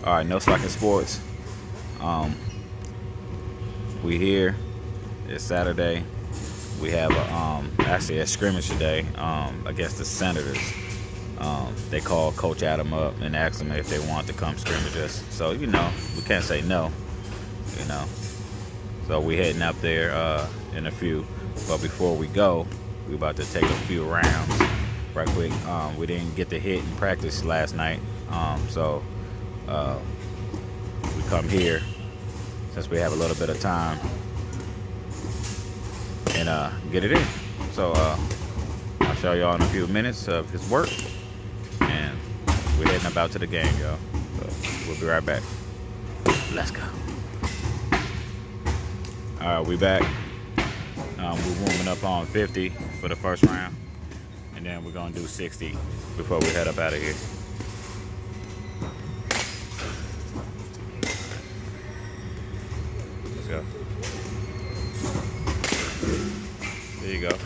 All right, No Slacking Sports. We here. It's Saturday. We have actually a scrimmage today against the Senators. They called Coach Adam up and asked him if they want to come scrimmage us. So we can't say no. So we heading up there in a few. But before we go, we about to take a few rounds right quick. We didn't get to hit in practice last night, so we come here since we have a little bit of time and get it in. So I'll show y'all in a few minutes of his work, and we're heading about to the game, y'all. So we'll be right back. Let's go. All right, we back. We're warming up on 50 for the first round, and then we're gonna do 60 before we head up out of here. Let's go. There you go.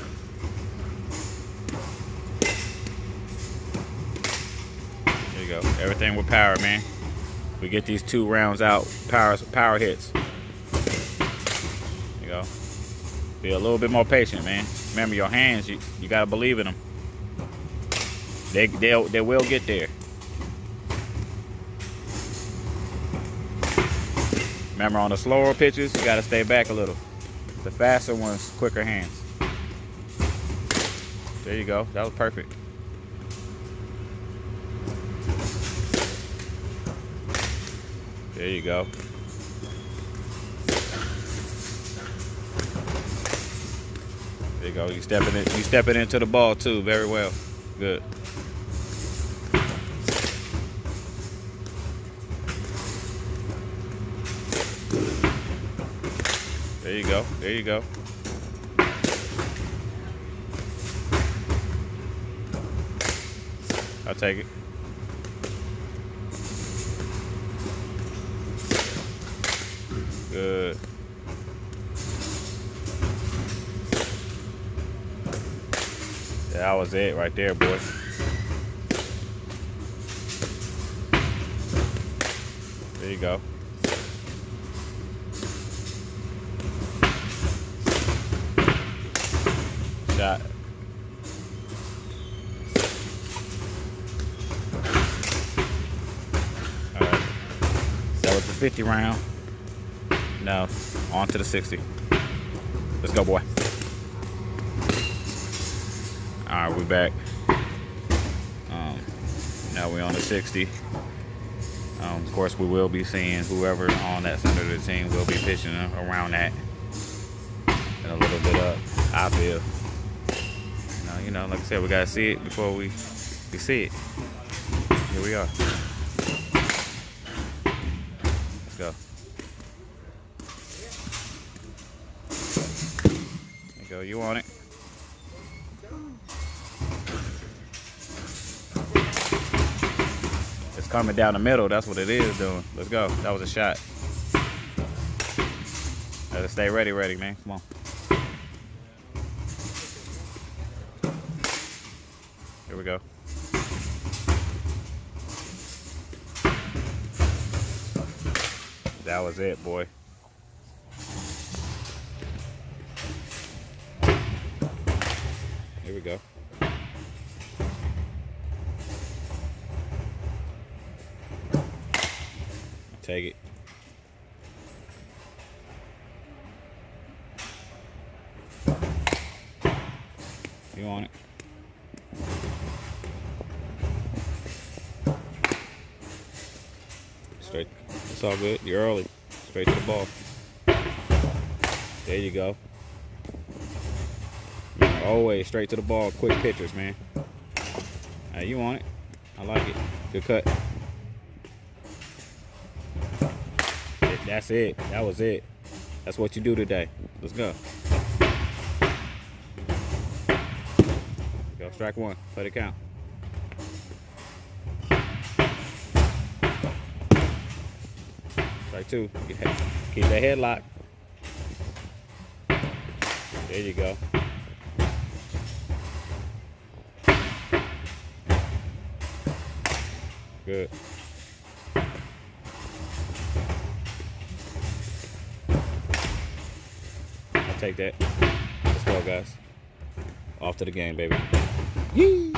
There you go. Everything with power, man. We get these 2 rounds out, power hits. There you go. Be a little bit more patient, man. Remember, your hands, you gotta believe in them. They will get there. Remember, on the slower pitches, you gotta stay back a little. The faster ones, quicker hands. There you go. That was perfect. There you go. There you go. You stepping into the ball too. Very well. Good. There you go. There you go. I'll take it. Good. That was it right there, boy. There you go. Shot. All right. That was the 50 round. Now on to the 60. Let's go, boy. All right, we're back. Now we're on the 60. Of course, we will be seeing whoever on that Senator team will be pitching around that and a little bit up. I feel. Like I said, we gotta see it before we see it. Here we are. Let's go. There you go. You on it? Coming down the middle, that's what it is doing. Let's go. That was a shot. Gotta stay ready, man. Come on. Here we go. That was it, boy. Here we go. Take it. You want it? Straight. It's all good. You're early. Straight to the ball. There you go. Always straight to the ball. Quick pitchers, man. Hey, you want it? I like it. Good cut. That's it. That was it. That's what you do today. Let's go. Go, strike 1. Let it count. Strike 2. Keep that head locked. There you go. Good. Take that. Let's go, guys. Off to the game, baby. Yee!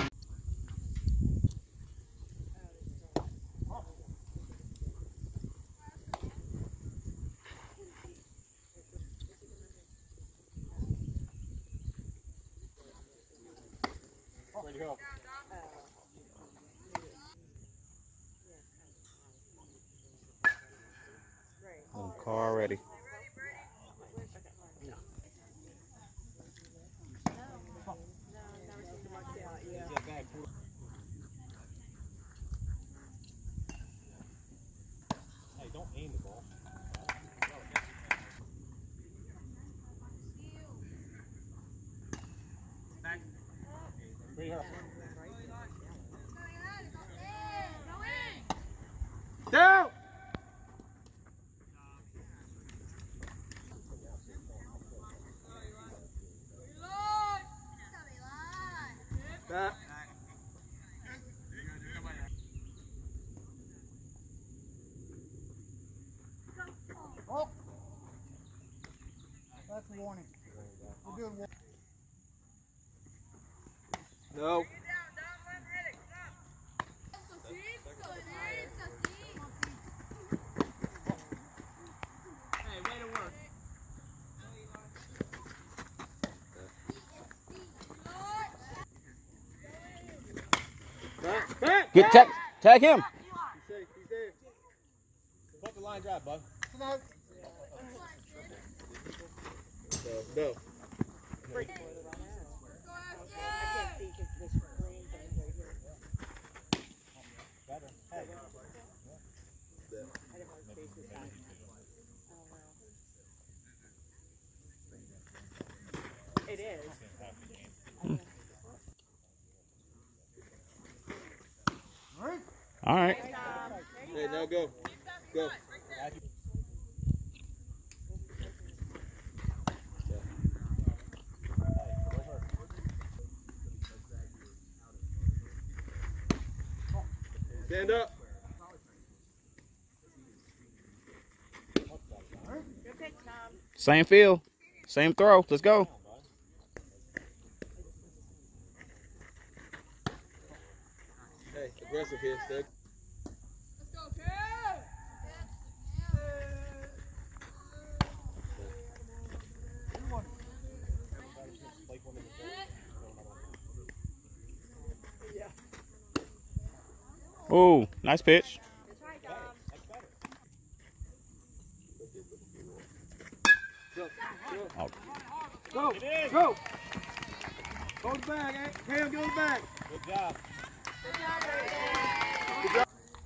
Car ready. Hey, don't aim the ball. Down! Back. Oh! That's a warning. We're doing warning. No. Hey, way to work. Back. Get tag him. He's safe. He's there. Let the line drive, bud. No. No. It is. All right. Hey, now go. Go. Stand up. Good pitch, Tom. Same field. Same throw. Let's go. Hey, aggressive here, Stig. Oh, nice pitch. That's right, Tom. Oh. Go. Go. Go the bag, eh? Cam, go the bag. Good job. Good job, Brayden. Good job.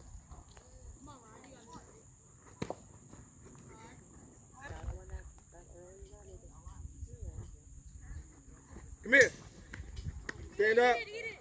Come here. Stand up.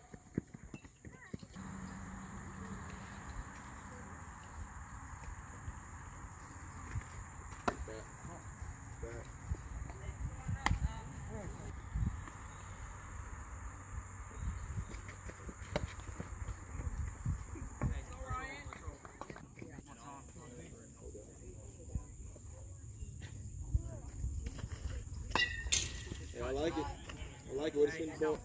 Yeah, I like it. I like it. What is it for?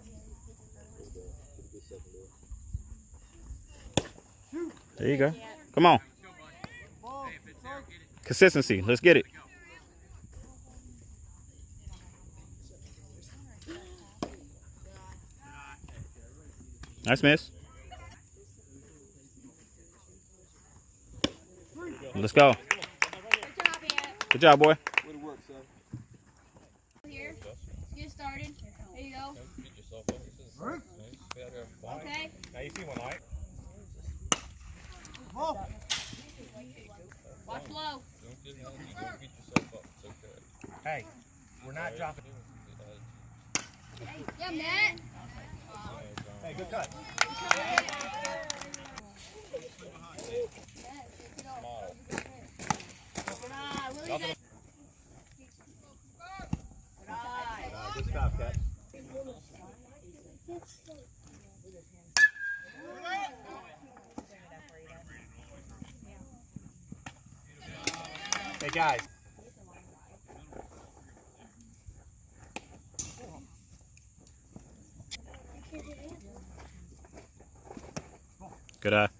There you go. Come on. Consistency. Let's get it. Nice miss. Let's go. Good job, boy. Way to work, son. Here, get started. There you go. Okay. Now you see one light. Watch low. Hey, we're not dropping. Yeah, Matt. Hey, good cut. Good stop, Cat. Hey, guys. Good eye.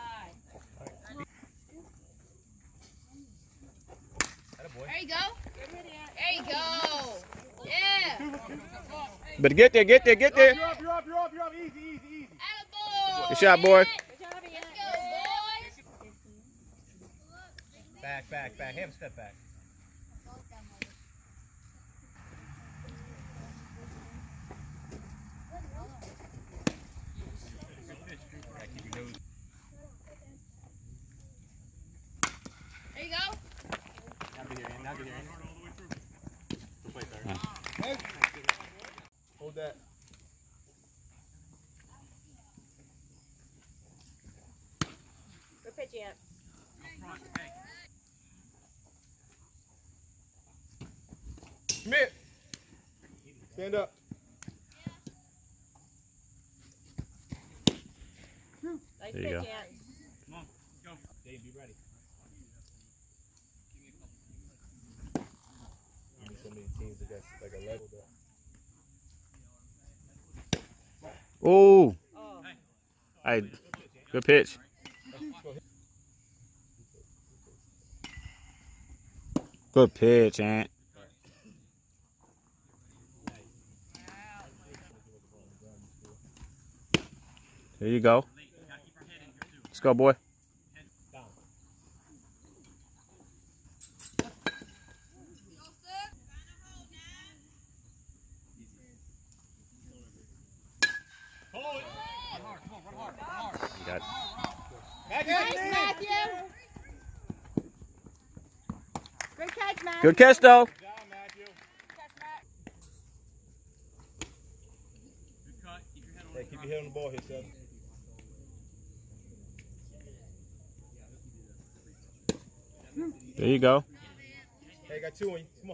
There you go. There you go. Yeah. But get there, get there, get there. You're up, you're up, you're up, you're up. Easy, easy, easy. Attaboy. Good shot, boy. Good job, Ian. Let's go, boys. Back, back, back. Have a step back. There you go. Hold that. Good pitch, Ant. Schmidt. Stand up. Nice There you pitch, go. Ant. Dave, be ready. So many teams that got like a level there. Ooh. Oh. Hey, good pitch. Good pitch, Ant. There you go. Let's go, boy. You got it. Nice, Matthew. Good catch, Matthew. Good catch, though. Good job, Matthew. Hey, keep your head on the ball here, Seth. There you go. Hey, got two on you. Come on.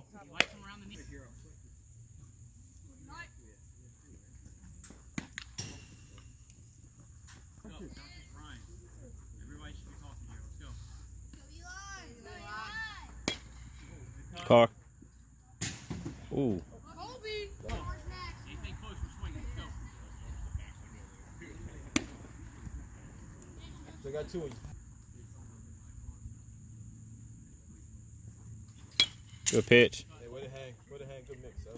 Car. Ooh. So I got two on you. Good pitch. Hey, where to hang? Where to hang? Good mix, Seth.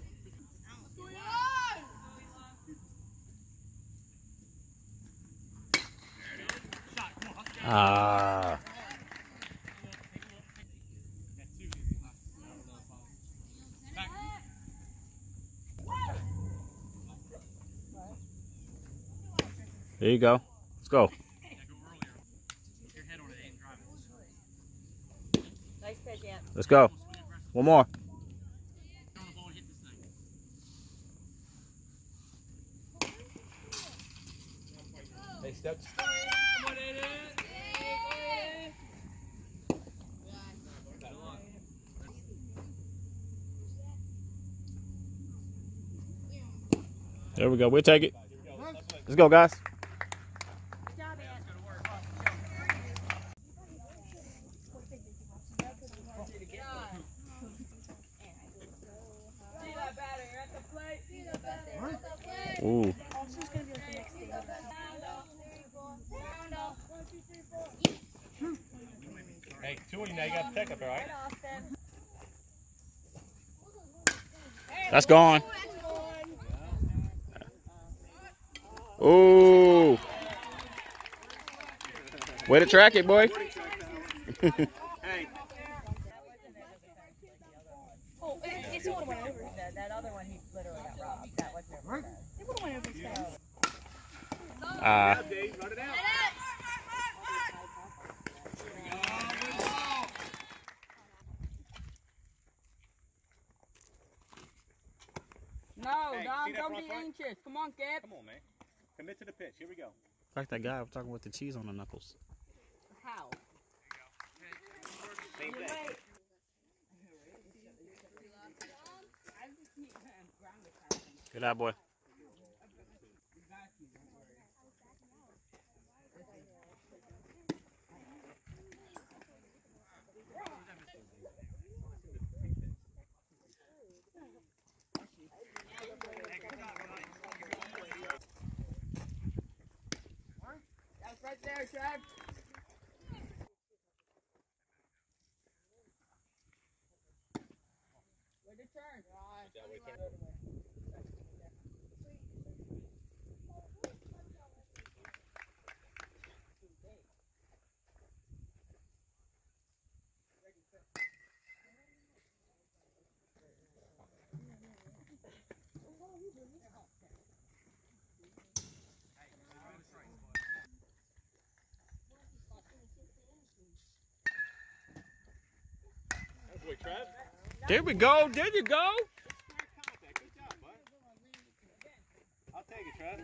Ah. There you go. Let's go. Nice pitch, Ant. Let's go. One more. Hey, step. There we go. We'll take it. Let's go, guys. Good job, Ant. See that batter at the plate. Ooh. Hey, two on you now. You got to pick up, all right? That's gone. Ooh. Way to track it, boy. Oh, it's the one went over. That other one, he literally got robbed. That was never fair. It would have went over. Dave, run it out. No, Hey, Dom, see that don't front be foot? anxious. Come on, Gib. Come on, man. Commit to the pitch. Here we go. Like that guy I was talking with the cheese on the knuckles. How? Same thing. Good eye, boy. That's right there. There we go. There you go. I'll take it, Travis.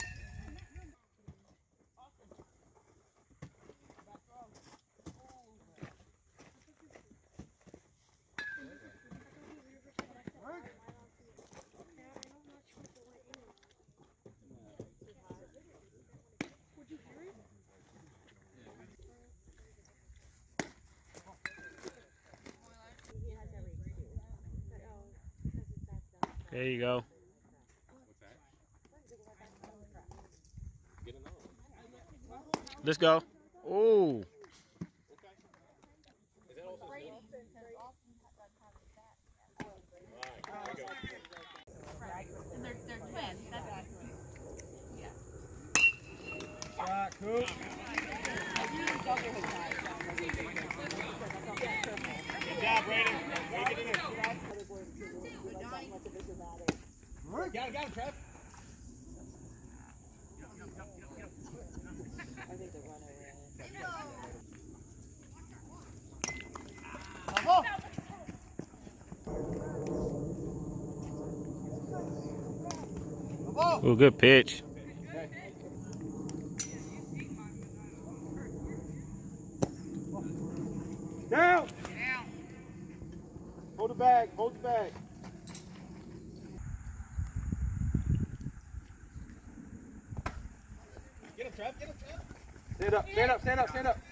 There you go. Let's go. Ooh. They're twins. That's Shot, cool. Good job, Brayden. Way to get in there. Got him, Trev. Ooh, good pitch. Down. Hold the bag. Hold the bag. Get him, Trev. Get him, Trev. Stand up. Stand up. Stand up. Stand up.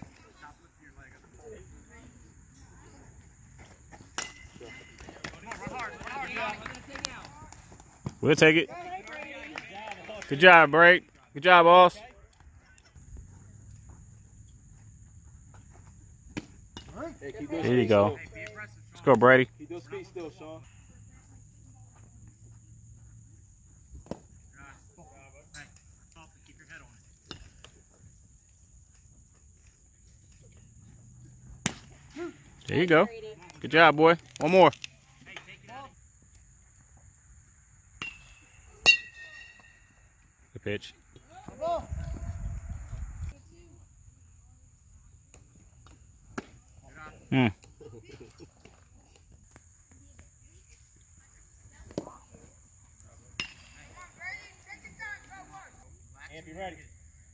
We'll take it. Good job, Brake. Good job, boss. Hey, keep those There you feet go. still. Let's go, Brady. Keep those feet still, Sean. There you go. Good job, boy. One more. Good pitch. Hmm. Amp, you ready?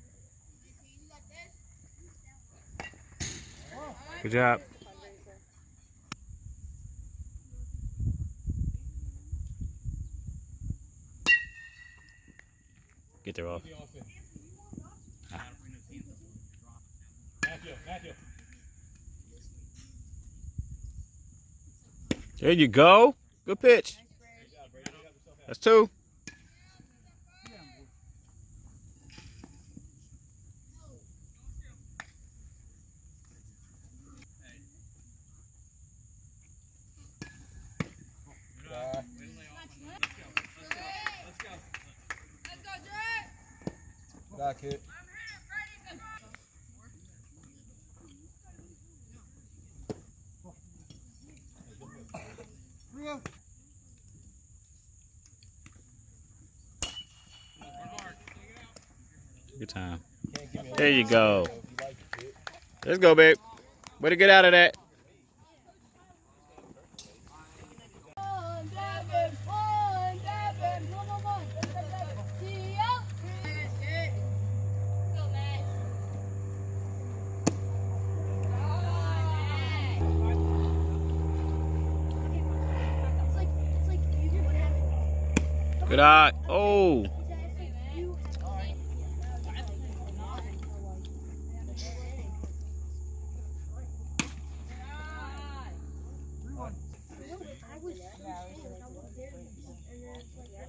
Good job. Get there off. Matthew. There you go. Good pitch. That's two. Back hit. Good time. There you go. Let's go, babe. Way to get out of that. Good eye. Oh.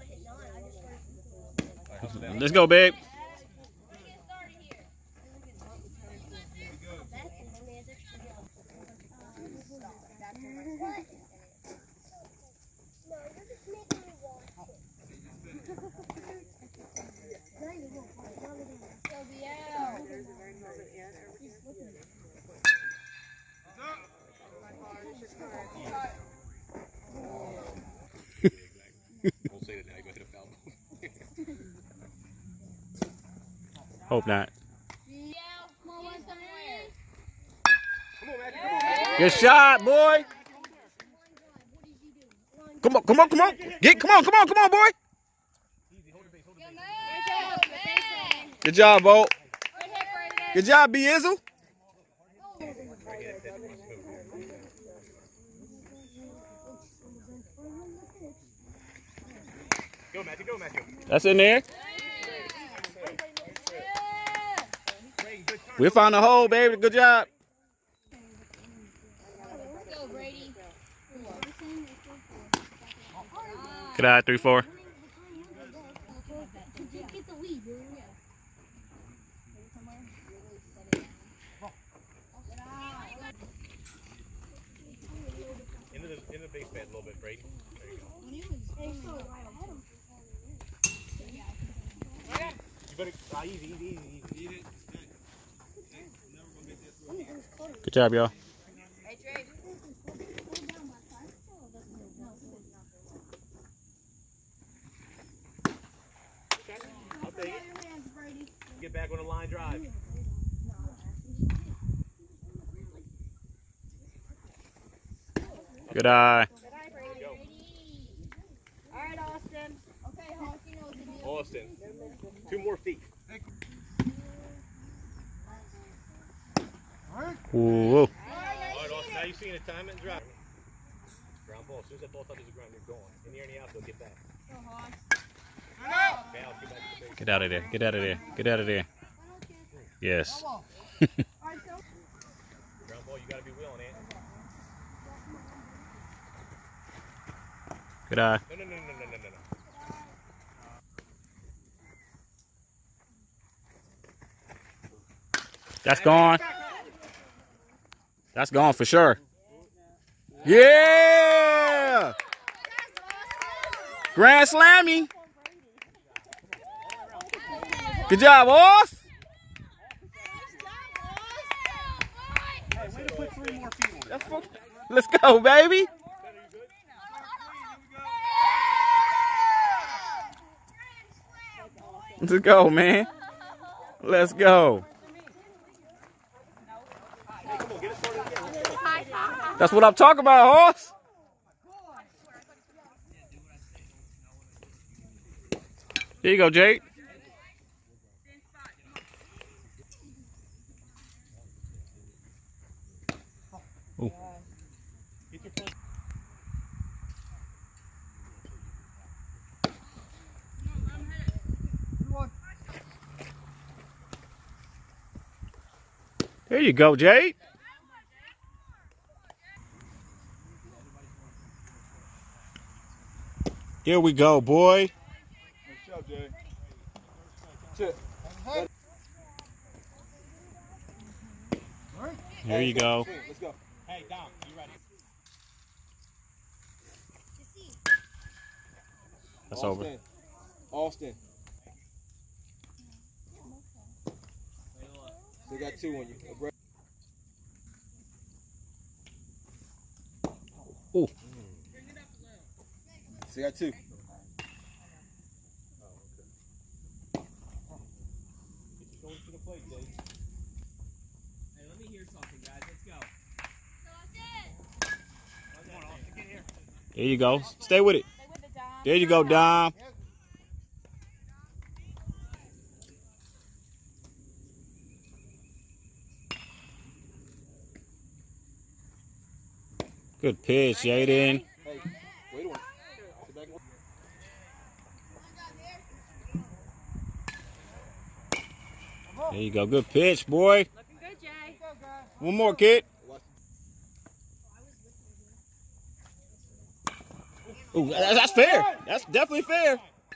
Let's go, babe. Hope not. Yeah, come on, one somewhere. Good shot, boy. Come on, come on, come on. Come on, boy. Good job, Volt. Good job, B. Izzle. Go, Matthew. Go, Matthew. That's in there. We found a hole, baby. Good job. Go, Brady. Good eye, 3-4. Get the lead, bro. In the base bed a little bit, Brady. There you go. You better easy. Eat it. Good job, y'all. Hey, Trey. I'll take it. Get back on the line drive. Good eye. All right, Austin. Okay, Hawk, you know what to do. Austin. 2 more feet. Whoa. All right, Austin. Now you're seeing the time and drive. Ground ball. As soon as that ball touches the ground, you're going. In the air and the outfield, get back. Okay, I'll get back to the base. Get out of there. Get out of there. Get out of there. Yes. Ground ball, you gotta be willing, Ant. Good eye. No. That's gone. That's gone for sure. Yeah! Grand Slammy. Good job, Off. Hey, way to put 3 more feet on it. Let's go, baby. Let's go, man. Let's go. That's what I'm talking about, horse. Here you go, Jake. Ooh. There you go, Jake. Here we go, boy. Nice job, Jay. Sit. Here you go. Let's go. Hey, Dom, you ready? That's over. Austin. Still got 2 on you. Ooh. Still got 2. There you go. Stay with it. There you go, Dom. Good pitch, Jaden. Hey, wait on it. Sit back and There you go. Good pitch, boy. Looking good, Jay. One more, kid. Ooh, that's fair. That's definitely fair.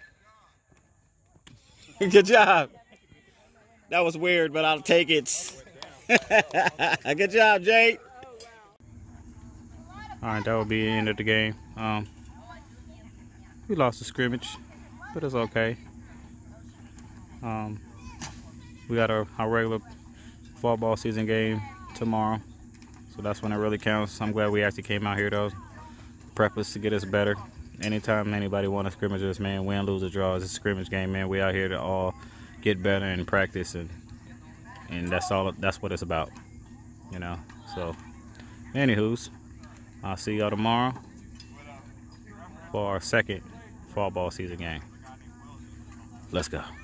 Good job. That was weird, but I'll take it. Good job, Jake. All right, that will be the end of the game. We lost the scrimmage, but it's okay. We got our regular fall ball season game tomorrow, so that's when it really counts. I'm glad we actually came out here, though. Prep us to get us better. Anytime anybody want to scrimmage us, man, win, lose, or draw, it's a scrimmage game, man. We out here to all get better and practice, and that's all. That's what it's about, you know. So, anywho's, I'll see y'all tomorrow for our second fall ball season game. Let's go.